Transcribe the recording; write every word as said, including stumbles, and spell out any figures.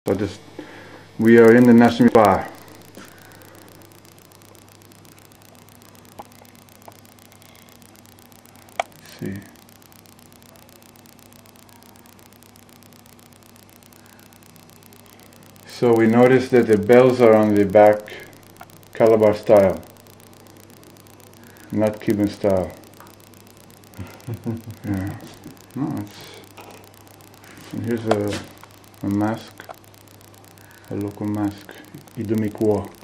So this, we are in the National Bar. Let's see. So we notice that the bells are on the back, Calabar style, not Cuban style. Yeah. No, it's, and here's a, a mask, a local mask, Idumikwa.